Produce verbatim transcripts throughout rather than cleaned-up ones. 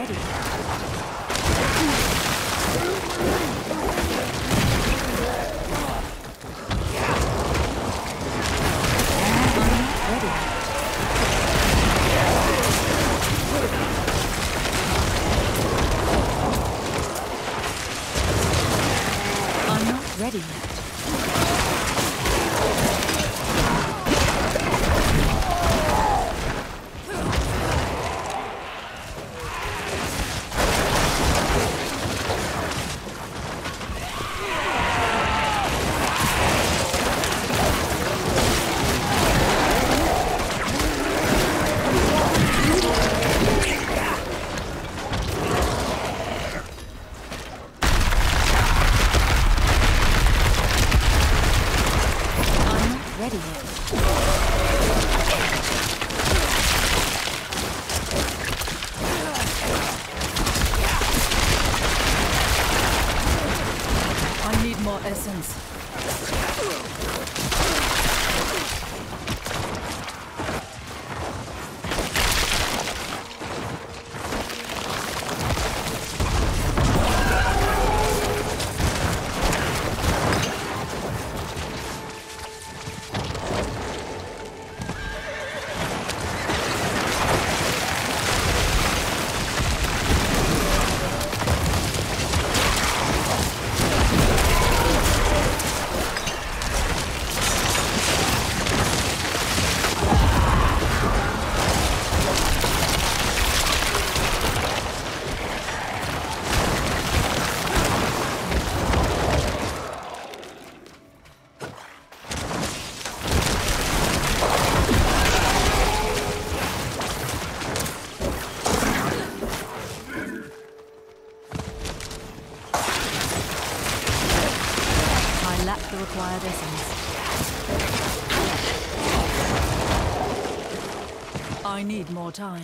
ready. I'm not ready yet. Ready yet. I need more essence. Lack the required essence. I need more time.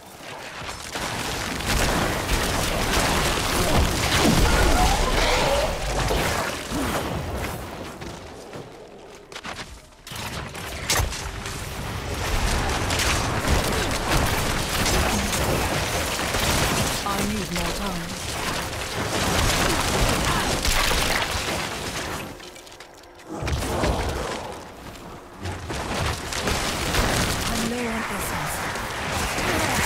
I need more time. I'm low on essence.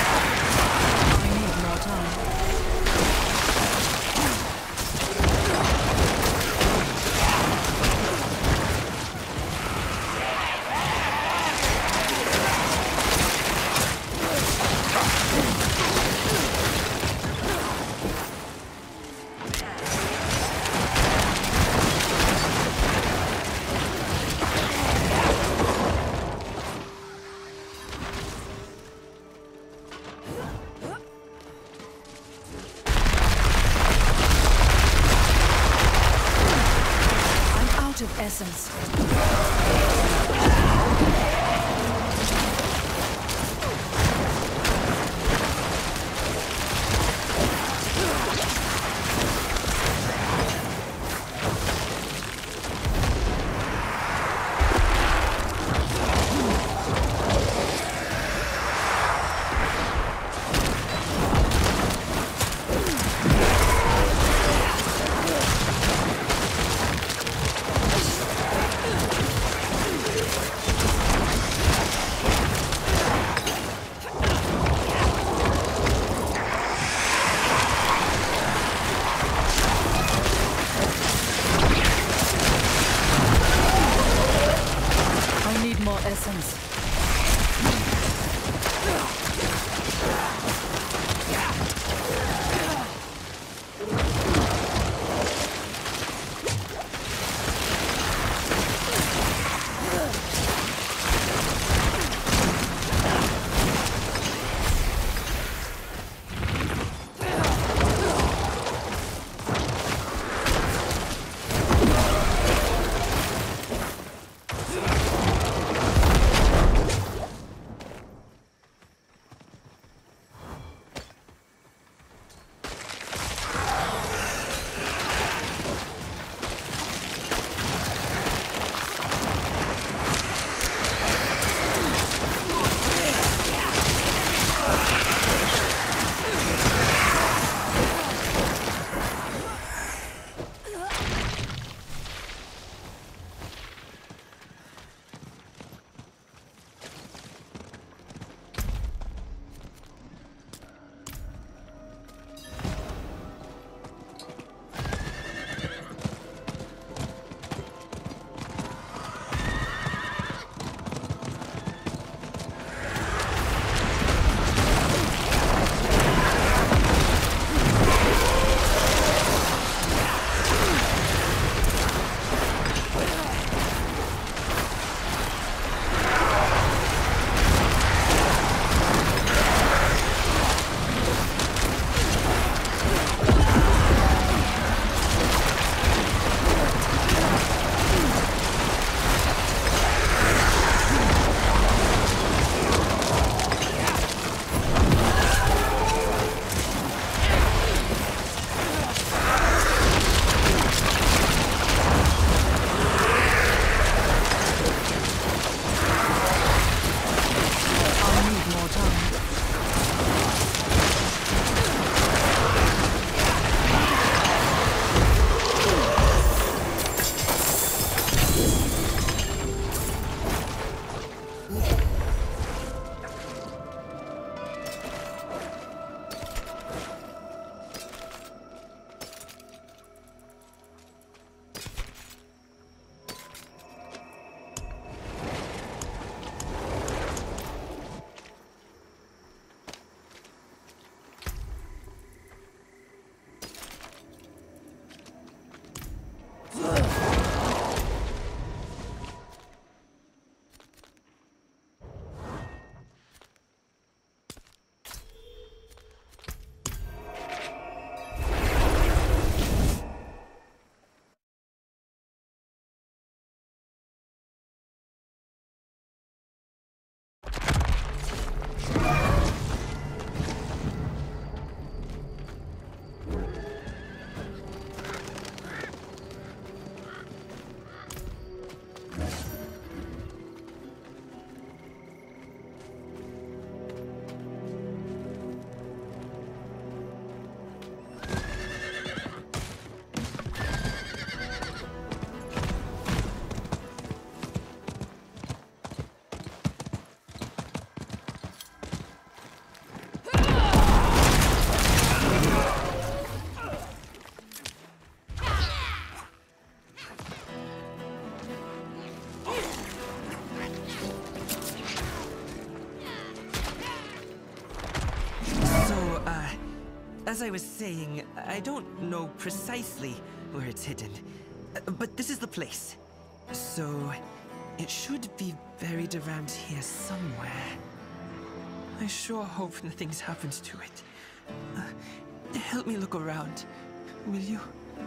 as I was saying, I don't know precisely where it's hidden, but this is the place. So, it should be buried around here somewhere. I sure hope nothing's happened to it. Uh, help me look around, will you?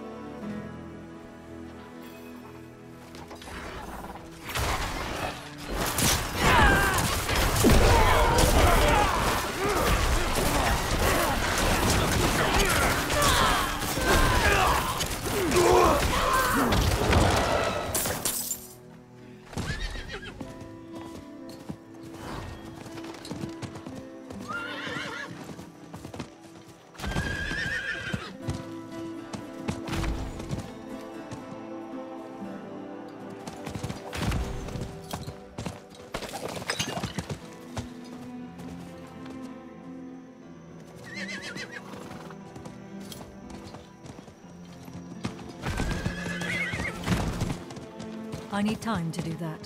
I need time to do that.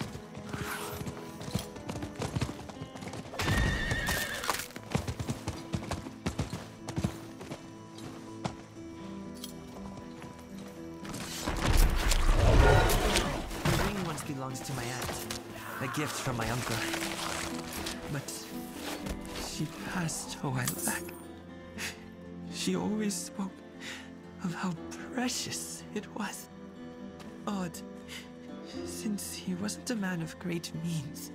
The ring once belongs to my aunt. A gift from my uncle. But she passed a while back. She always spoke of how precious it was. Odd, since he wasn't a man of great means.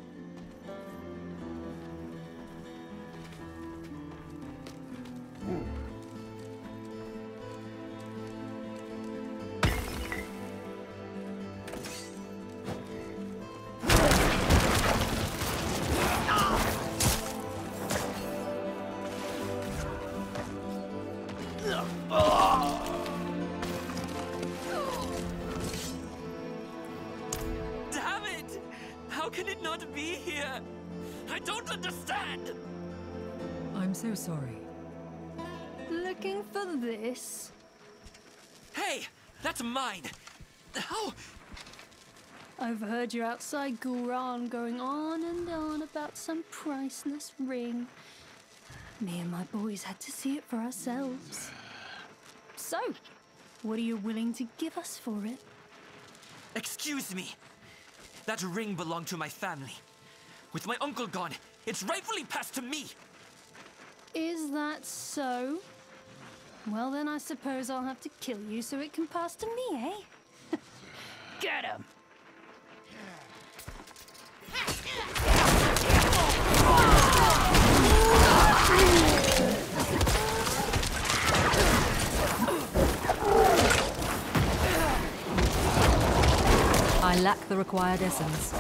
Damn it! How can it not be here? I don't understand! I'm so sorry. Looking for this? Hey! That's mine! How? I've heard you're outside Gulran going on and on about some priceless ring. Me and my boys had to see it for ourselves. So, what are you willing to give us for it? Excuse me! That ring belonged to my family. With my uncle gone, it's rightfully passed to me! Is that so? Well then I suppose I'll have to kill you so it can pass to me, eh? Get him! I lack the required essence.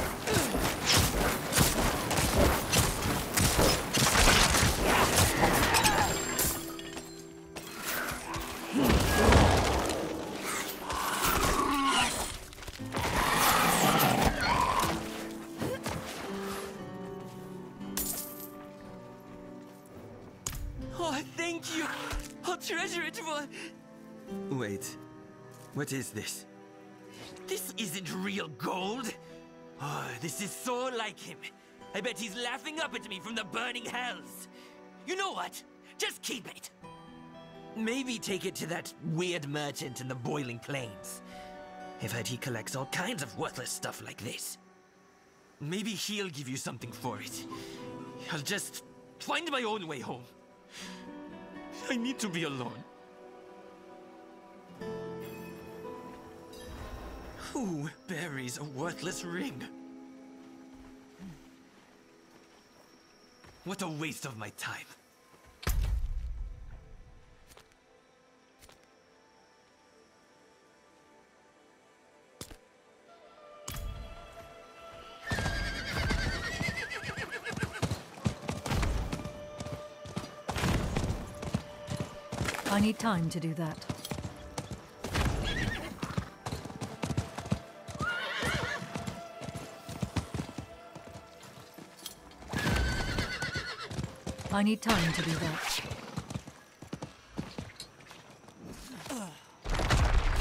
Oh, thank you! I'll treasure it for... Wait, what is this? This isn't real gold! Oh, this is so like him. I bet he's laughing up at me from the burning hells. You know what? Just keep it. Maybe take it to that weird merchant in the Boiling Plains. I've heard he collects all kinds of worthless stuff like this. Maybe he'll give you something for it. I'll just find my own way home. I need to be alone. Who buries a worthless ring? What a waste of my time. I need time to do that. I need time to do that.